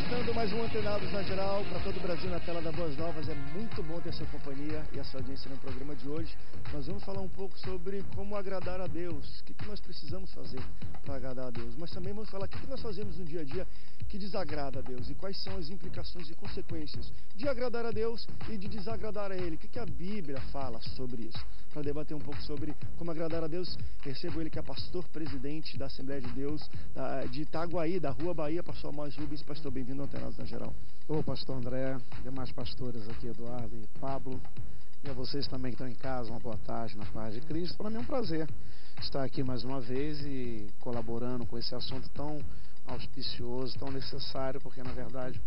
Começando mais um Antenados na Geral, para todo o Brasil na tela da Boas Novas. É muito bom ter a sua companhia e a sua audiência no programa de hoje. Nós vamos falar um pouco sobre como agradar a Deus, o que nós precisamos fazer para agradar a Deus. Mas também vamos falar o que nós fazemos no dia a dia que desagrada a Deus e quais são as implicações e consequências de agradar a Deus e de desagradar a Ele. O que a Bíblia fala sobre isso? Para debater um pouco sobre como agradar a Deus, recebo ele que é pastor-presidente da Assembleia de Deus de Itaguaí, da Rua Bahia, pastor Amós Rubens. Pastor, bem-vindo ao Antenados na Geral. Ô, pastor André, demais pastores aqui, Eduardo e Pablo, e a vocês também que estão em casa, uma boa tarde na paz de Cristo. Para mim é um prazer estar aqui mais uma vez e colaborando com esse assunto tão auspicioso, tão necessário, porque na verdade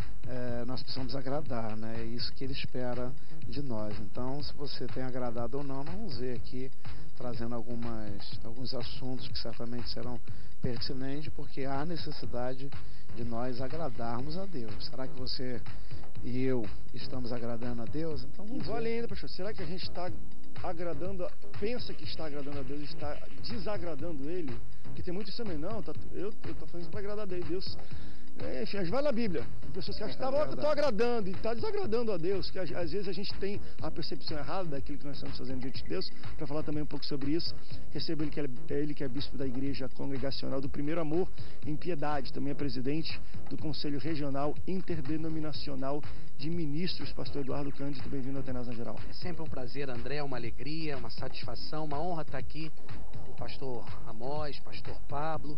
nós precisamos agradar, né? É isso que Ele espera de nós. Então, se você tem agradado ou não, nós vamos ver aqui trazendo alguns assuntos que certamente serão pertinentes, porque há necessidade de nós agradarmos a Deus. Será que você e eu estamos agradando a Deus? Então vamos ver. Além ainda, pastor, será que a gente está agradando, pensa que está agradando a Deus e está desagradando Ele? Porque tem muito isso também, não, eu estou fazendo isso para agradar a Deus. Enfim, vai na Bíblia. Pessoas que acham que estou agradando e está desagradando a Deus, que às vezes a gente tem a percepção errada daquilo que nós estamos fazendo diante de Deus. Para falar também um pouco sobre isso, recebo ele que é bispo da Igreja Congregacional do Primeiro Amor em Piedade, também é presidente do Conselho Regional Interdenominacional de Ministros, pastor Eduardo Cândido. Bem-vindo ao Antenados na Geral. É sempre um prazer, André, uma alegria, uma satisfação, uma honra estar aqui com o pastor Amós, pastor Pablo.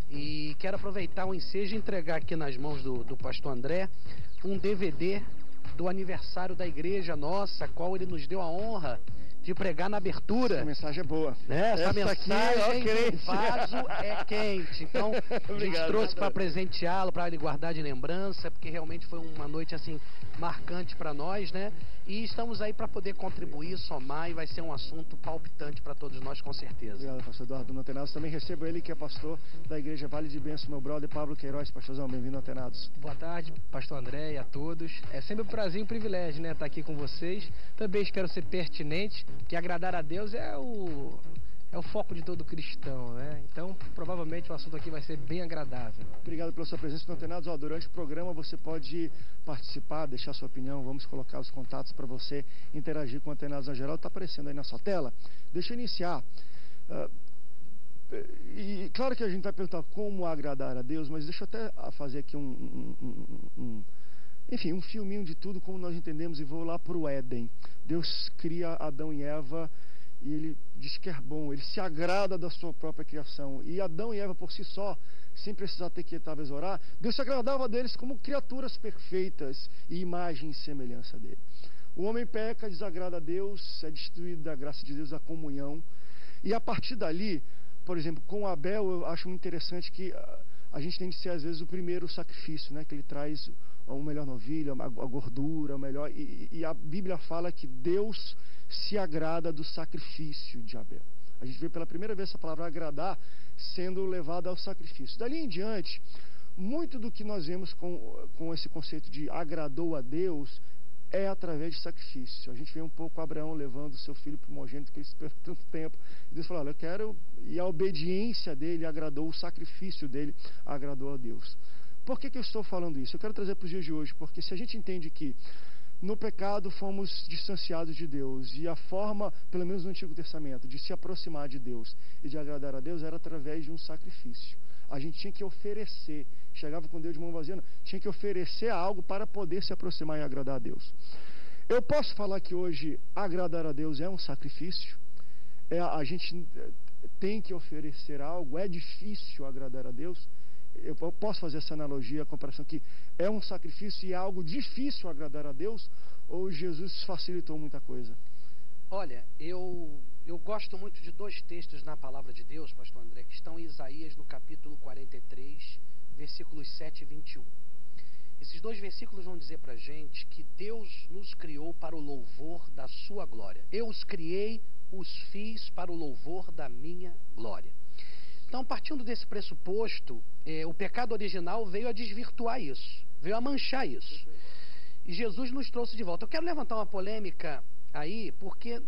E quero aproveitar o ensejo e entregar aqui nas mãos do pastor André um DVD do aniversário da igreja nossa, a qual ele nos deu a honra de pregar na abertura. Essa mensagem é boa. Né? Essa mensagem do vaso é quente. Então, a gente trouxe para presenteá-lo, para ele guardar de lembrança, porque realmente foi uma noite assim marcante para nós, né? E estamos aí para poder contribuir, somar, e vai ser um assunto palpitante para todos nós, com certeza. Obrigado, pastor Eduardo no Antenados. Também recebo ele que é pastor da Igreja Vale de Bênção, meu brother Pablo Queiroz. Pastorzão, bem-vindo ao Antenados. Boa tarde, pastor André e a todos. É sempre um prazer e um privilégio, né, estar aqui com vocês. Também espero ser pertinente, porque agradar a Deus é o foco de todo cristão, né? Então, provavelmente o assunto aqui vai ser bem agradável. Obrigado pela sua presença no Antenados. Durante o programa você pode participar, deixar sua opinião, vamos colocar os contatos para você interagir com o Antenados na Geral. Está aparecendo aí na sua tela. Deixa eu iniciar. E claro que a gente vai perguntar como agradar a Deus, mas deixa eu até fazer aqui enfim, um filminho de tudo como nós entendemos, e vou lá para o Éden. Deus cria Adão e Eva e Ele diz que é bom, Ele se agrada da sua própria criação. E Adão e Eva por si só, sem precisar ter que talvez orar, Deus se agradava deles como criaturas perfeitas e imagem e semelhança dele. O homem peca, desagrada a Deus, é destituído da graça de Deus, da comunhão. E a partir dali, por exemplo, com Abel, eu acho muito interessante que a gente tem de ser às vezes o primeiro sacrifício, né? Que ele traz o melhor novilho, a gordura, o melhor. E a Bíblia fala que Deus se agrada do sacrifício de Abel. A gente vê pela primeira vez essa palavra agradar sendo levada ao sacrifício. Dali em diante, muito do que nós vemos com esse conceito de agradou a Deus é através de sacrifício. A gente vê um pouco Abraão levando seu filho primogênito, que ele esperou tanto tempo. E Deus falou, olha, eu quero... E a obediência dele agradou, o sacrifício dele agradou a Deus. Por que eu estou falando isso? Eu quero trazer para os dias de hoje, porque se a gente entende que no pecado fomos distanciados de Deus, e a forma, pelo menos no Antigo Testamento, de se aproximar de Deus e de agradar a Deus era através de um sacrifício. A gente tinha que oferecer, chegava com Deus de mão vazia, não, tinha que oferecer algo para poder se aproximar e agradar a Deus. Eu posso falar que hoje agradar a Deus é um sacrifício, a gente tem que oferecer algo, é difícil agradar a Deus. Eu posso fazer essa analogia, a comparação que é um sacrifício e é algo difícil agradar a Deus, ou Jesus facilitou muita coisa? Olha, eu gosto muito de dois textos na palavra de Deus, pastor André, que estão em Isaías no capítulo 43, versículos 7 e 21. Esses dois versículos vão dizer pra gente que Deus nos criou para o louvor da sua glória. Eu os criei, os fiz para o louvor da minha glória. Então, partindo desse pressuposto, o pecado original veio a desvirtuar isso, veio a manchar isso. E Jesus nos trouxe de volta. Eu quero levantar uma polêmica aí, porque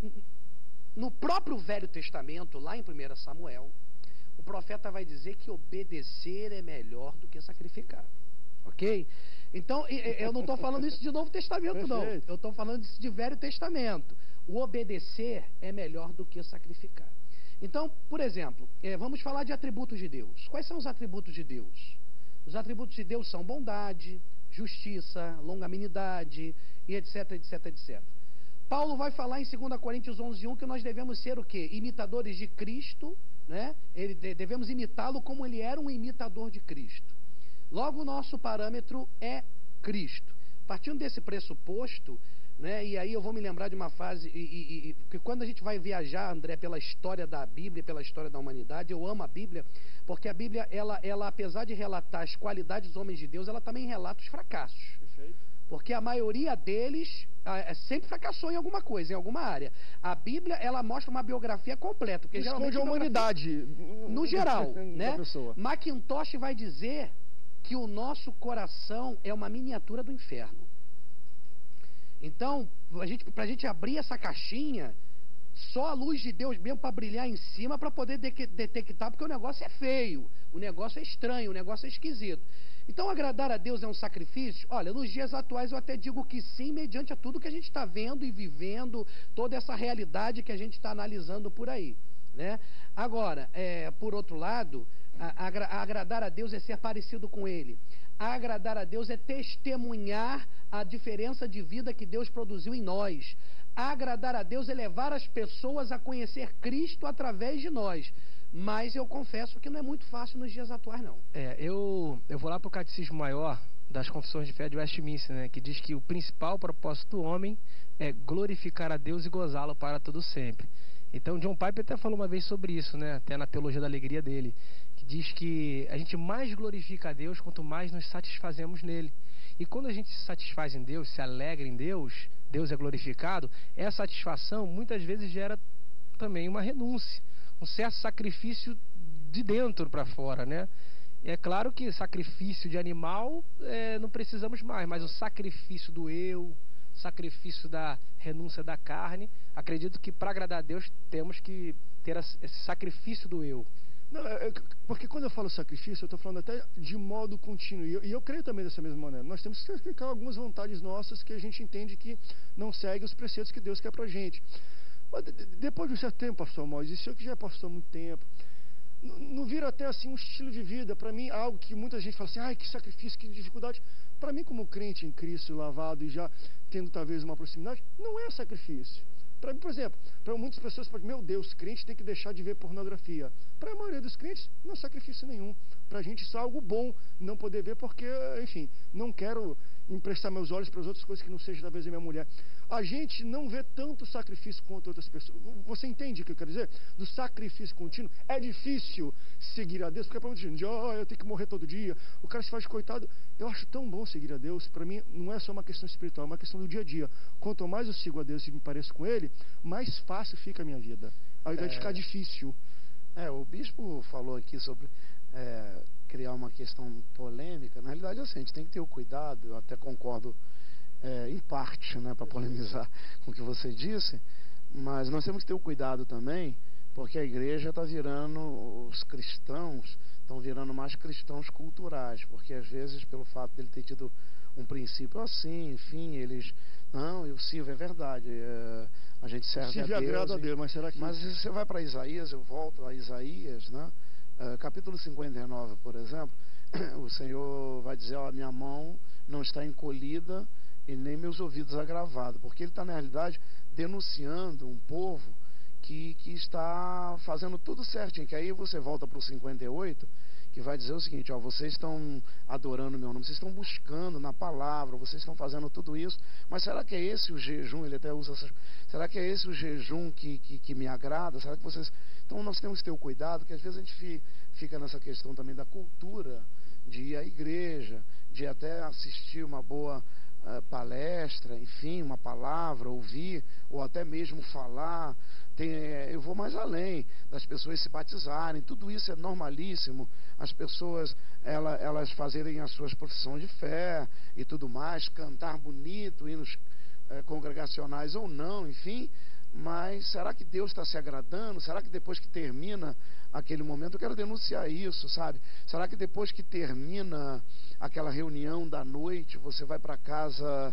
no próprio Velho Testamento, lá em 1 Samuel, o profeta vai dizer que obedecer é melhor do que sacrificar. Ok? Então, eu não estou falando isso de Novo Testamento, não. Eu estou falando isso de Velho Testamento. O obedecer é melhor do que sacrificar. Então, por exemplo, vamos falar de atributos de Deus. Quais são os atributos de Deus? Os atributos de Deus são bondade, justiça, longanimidade e etc, etc, etc. Paulo vai falar em 2 Coríntios 11:1 que nós devemos ser o quê? Imitadores de Cristo, né? Devemos imitá-lo como ele era um imitador de Cristo. Logo, o nosso parâmetro é Cristo. Partindo desse pressuposto, né, e aí eu vou me lembrar de uma fase, que quando a gente vai viajar, André, pela história da Bíblia, pela história da humanidade, eu amo a Bíblia, porque a Bíblia, ela apesar de relatar as qualidades dos homens de Deus, ela também relata os fracassos. Perfeito. Porque a maioria deles sempre fracassou em alguma coisa, em alguma área. A Bíblia, ela mostra uma biografia completa. Porque esconde a humanidade. No geral, né? Macintosh vai dizer que o nosso coração é uma miniatura do inferno. Então, para a gente abrir essa caixinha, só a luz de Deus mesmo para brilhar em cima para poder detectar, porque o negócio é feio, o negócio é estranho, o negócio é esquisito. Então, agradar a Deus é um sacrifício? Olha, nos dias atuais eu até digo que sim, mediante a tudo que a gente está vendo e vivendo, toda essa realidade que a gente está analisando por aí, né? Agora, por outro lado, agradar a Deus é ser parecido com Ele. Agradar a Deus é testemunhar a diferença de vida que Deus produziu em nós. Agradar a Deus é levar as pessoas a conhecer Cristo através de nós. Mas eu confesso que não é muito fácil nos dias atuais, não. Eu vou lá para o Catecismo Maior das Confissões de Fé de Westminster, né, que diz que o principal propósito do homem é glorificar a Deus e gozá-lo para todo sempre. Então, John Piper até falou uma vez sobre isso, né, até na Teologia da Alegria dele, que diz que a gente mais glorifica a Deus quanto mais nos satisfazemos nele. E quando a gente se satisfaz em Deus, se alegra em Deus, Deus é glorificado, essa satisfação muitas vezes gera também uma renúncia, um certo sacrifício de dentro para fora, né? E é claro que sacrifício de animal não precisamos mais, mas o sacrifício do eu, sacrifício da renúncia da carne, acredito que para agradar a Deus temos que ter esse sacrifício do eu. Não, porque quando eu falo sacrifício, eu estou falando até de modo contínuo. E eu creio também dessa mesma maneira. Nós temos que sacrificar algumas vontades nossas que a gente entende que não seguem os preceitos que Deus quer pra gente. Mas depois de um certo tempo, pastor Moisés, isso que já passou há muito tempo, não vira até assim um estilo de vida. Para mim, algo que muita gente fala assim, ai, que sacrifício, que dificuldade. Para mim, como crente em Cristo, lavado e já tendo talvez uma proximidade, não é sacrifício. Para mim, por exemplo, para muitas pessoas, meu Deus, crente tem que deixar de ver pornografia. Para a maioria dos crentes, não é sacrifício nenhum. Para a gente isso é algo bom não poder ver porque, enfim, não quero emprestar meus olhos para as outras coisas que não seja talvez a minha mulher. A gente não vê tanto sacrifício quanto outras pessoas. Você entende o que eu quero dizer? Do sacrifício contínuo. É difícil seguir a Deus, porque para muita gente, eu tenho que morrer todo dia. O cara se faz de coitado. Eu acho tão bom seguir a Deus. Para mim, não é só uma questão espiritual, é uma questão do dia a dia. Quanto mais eu sigo a Deus e me pareço com Ele, mais fácil fica a minha vida. Ao invés de ficar difícil. O bispo falou aqui sobre criar uma questão polêmica. Na realidade, assim, a gente tem que ter o cuidado, eu até concordo em parte, né, para polemizar com o que você disse, mas nós temos que ter o cuidado também, porque a igreja está virando, os cristãos estão virando mais cristãos culturais, porque às vezes pelo fato de ele ter tido um princípio assim, enfim, eles, não, eu sirvo, é verdade, a gente serve a Deus. Agrada a Deus, mas será que... Mas você vai para Isaías, eu volto a Isaías, né? Capítulo 59, por exemplo, o Senhor vai dizer, minha mão não está encolhida e nem meus ouvidos agravados, porque ele está na realidade denunciando um povo que está fazendo tudo certinho, que aí você volta para o 58, que vai dizer o seguinte, vocês estão adorando o meu nome, vocês estão buscando na palavra, vocês estão fazendo tudo isso, mas será que é esse o jejum? Ele até usa essas, será que é esse o jejum que me agrada? Será que vocês... Então nós temos que ter o cuidado, que às vezes a gente fica nessa questão também da cultura, de ir à igreja, de até assistir uma boa palestra, enfim, uma palavra, ouvir, ou até mesmo falar. Eu vou mais além, das pessoas se batizarem, tudo isso é normalíssimo, as pessoas elas fazerem as suas profissões de fé e tudo mais, cantar bonito, hinos congregacionais ou não, enfim, Mas será que Deus está se agradando? Será que depois que termina aquele momento, eu quero denunciar isso, sabe? Será que depois que termina aquela reunião da noite, você vai para casa,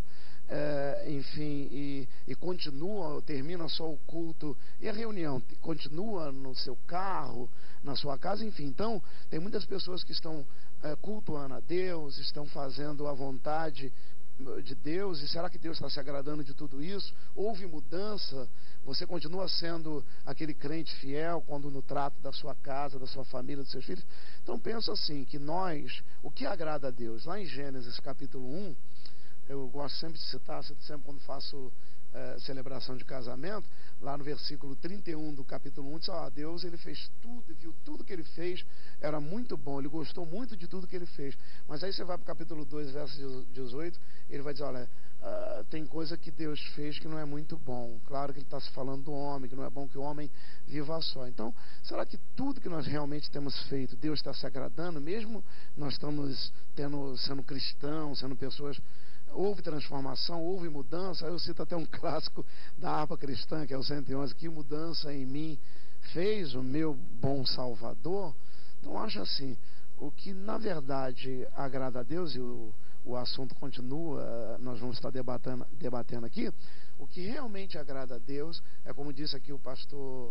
enfim, e continua, termina só o culto, e a reunião continua no seu carro, na sua casa, enfim. Então, tem muitas pessoas que estão cultuando a Deus, estão fazendo a vontade de Deus, e será que Deus está se agradando de tudo isso? Houve mudança? Você continua sendo aquele crente fiel quando no trato da sua casa, da sua família, dos seus filhos? Então penso assim, que nós, o que agrada a Deus? Lá em Gênesis capítulo 1, eu gosto sempre de citar, cito sempre quando faço celebração de casamento, lá no versículo 31 do capítulo 1, diz, Deus, ele fez tudo, viu tudo que ele fez, era muito bom, ele gostou muito de tudo que ele fez. Mas aí você vai para o capítulo 2, verso 18, ele vai dizer, olha, tem coisa que Deus fez que não é muito bom. Claro que ele está se falando do homem, que não é bom que o homem viva só. Então, será que tudo que nós realmente temos feito, Deus está se agradando, mesmo nós estamos sendo cristãos, sendo pessoas... Houve transformação, houve mudança. Eu cito até um clássico da harpa cristã, que é o 111, que mudança em mim fez o meu bom Salvador. Então acho assim, o que na verdade agrada a Deus, e o assunto continua, nós vamos estar debatendo aqui, o que realmente agrada a Deus é, como disse aqui o pastor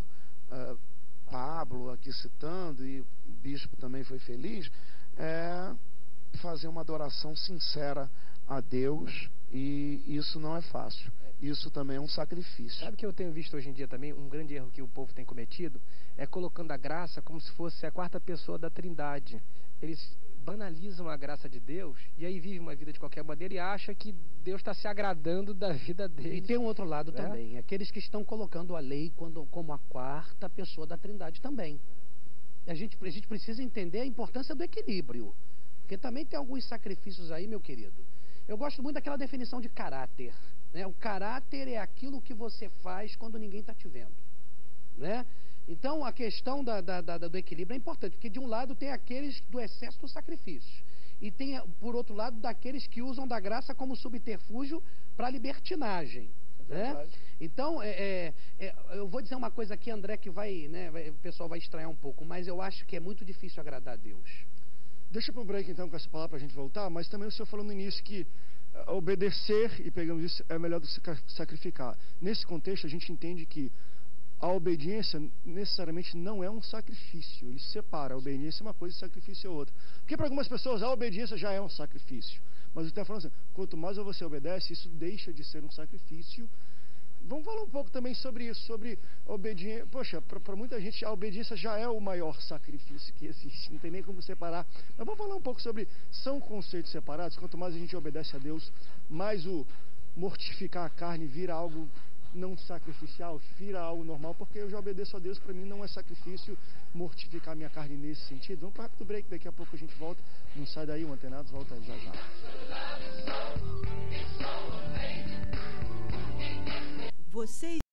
Pablo, aqui citando, e o bispo também foi feliz, é fazer uma adoração sincera a Deus, e isso não é fácil. Isso também é um sacrifício. Sabe que eu tenho visto hoje em dia também, um grande erro que o povo tem cometido, é colocando a graça como se fosse a quarta pessoa da Trindade. Eles banalizam a graça de Deus, e aí vivem uma vida de qualquer maneira e acham que Deus está se agradando da vida deles. E tem um outro lado também, aqueles que estão colocando a lei como a quarta pessoa da Trindade também. A gente precisa entender a importância do equilíbrio, porque também tem alguns sacrifícios aí, meu querido. Eu gosto muito daquela definição de caráter, né? O caráter é aquilo que você faz quando ninguém está te vendo, né? Então a questão do equilíbrio é importante, porque de um lado tem aqueles do excesso do sacrifício, e tem, por outro lado, daqueles que usam da graça como subterfúgio para libertinagem, né? Então, eu vou dizer uma coisa aqui, André, que o pessoal vai estranhar um pouco, mas eu acho que é muito difícil agradar a Deus. Deixa para o break então com essa palavra para a gente voltar, mas também o senhor falou no início que obedecer, e pegamos isso, é melhor do que sacrificar. Nesse contexto a gente entende que a obediência necessariamente não é um sacrifício, ele separa, a obediência é uma coisa e sacrifício é outra. Porque para algumas pessoas a obediência já é um sacrifício, mas ele está falando assim, quanto mais você obedece, isso deixa de ser um sacrifício. Vamos falar um pouco também sobre isso, sobre obediência. Poxa, para muita gente a obediência já é o maior sacrifício que existe, não tem nem como separar. Mas vamos falar um pouco sobre, são conceitos separados. Quanto mais a gente obedece a Deus, mais o mortificar a carne vira algo não sacrificial, vira algo normal, porque eu já obedeço a Deus, para mim não é sacrifício mortificar a minha carne nesse sentido. Vamos para o rápido break, daqui a pouco a gente volta. Não sai daí, o Antenados volta já já. Você